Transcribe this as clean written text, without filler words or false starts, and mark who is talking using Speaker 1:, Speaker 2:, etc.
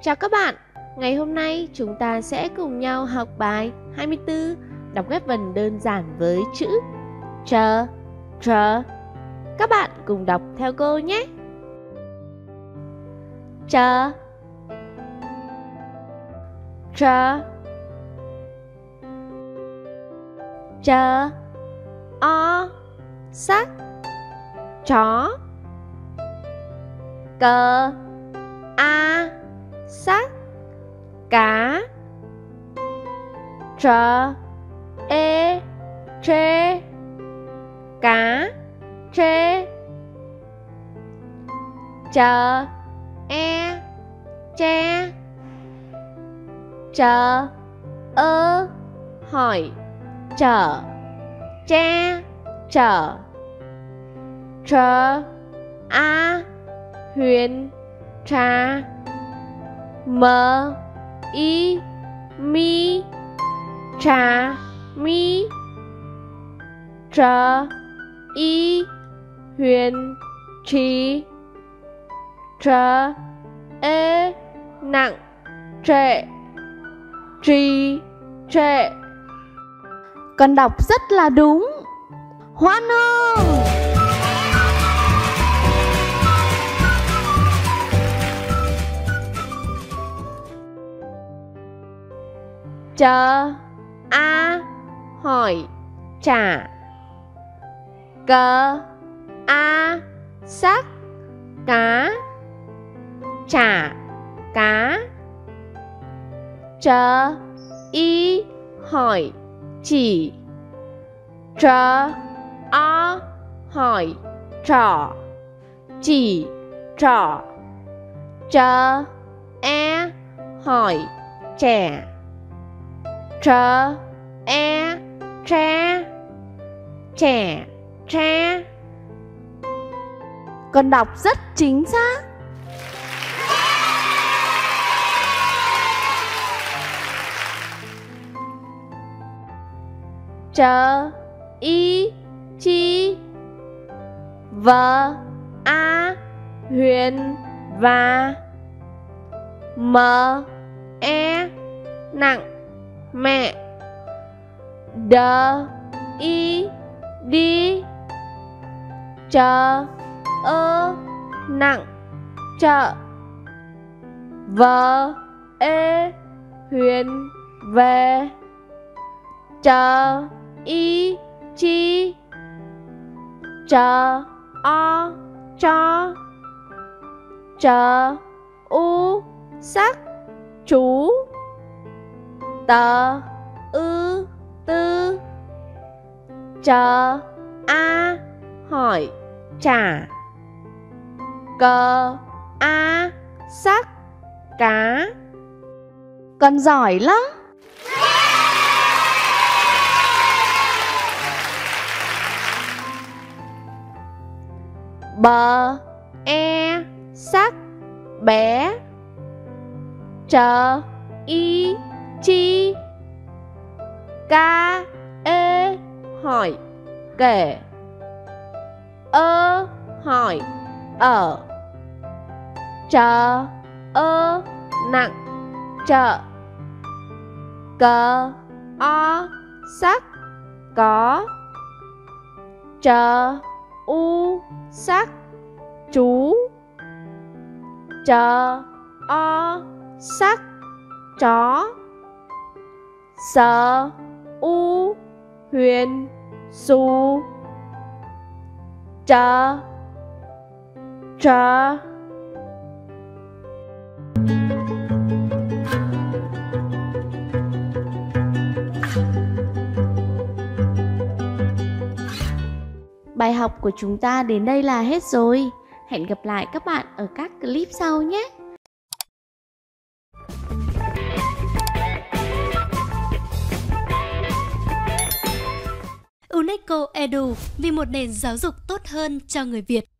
Speaker 1: Chào các bạn, ngày hôm nay chúng ta sẽ cùng nhau học bài 24, đọc ghép vần đơn giản với chữ chờ, chờ. Các bạn cùng đọc theo cô nhé. Chờ, chờ, chờ, o, sắc, chó, cờ, a, sắc, cá, trờ, ê, trê, cá, trê, chờ, e, tre, chờ, ơ, hỏi, chở, tre, chở, trờ, a, huyền, trà, mờ, y, mi, trà, mi, trờ, y, huyền, trì, trờ, ê, nặng, trệ, trì, trệ. Con đọc rất là đúng. Hoan hô! Chờ, a, hỏi, trả, cờ, a, sắc, cá, trả, cá, chờ, y, hỏi, chỉ, trờ, o, hỏi, trỏ, chỉ, trỏ, chờ, e, hỏi, trẻ, trờ, e, tre, trẻ, tre. Con đọc rất chính xác. Chờ, y, chi, vờ, a, huyền, và, mờ, e, nặng, mẹ, đờ, y, đi, chờ, ơ, nặng, chợ, vờ, ê, huyền, về, chờ, y, chi, chờ, o, cho, chờ, u, sắc, chú, tờ, ư, tư, chờ, a, hỏi, trả, cờ, a, sắc, cá. Con giỏi lắm. Bờ, e, sắc, bé, chờ, y, chi, ca, ê, hỏi, kể, ơ, hỏi, ở, chờ, ơ, nặng, chợ, cờ, o, sắc, có, chờ, u, sắc, chú, chờ, o, sắc, chó, sờ, u, huyền, xù, chờ, trờ. Bài học của chúng ta đến đây là hết rồi. Hẹn gặp lại các bạn ở các clip sau nhé.
Speaker 2: UNESCO Edu, vì một nền giáo dục tốt hơn cho người Việt.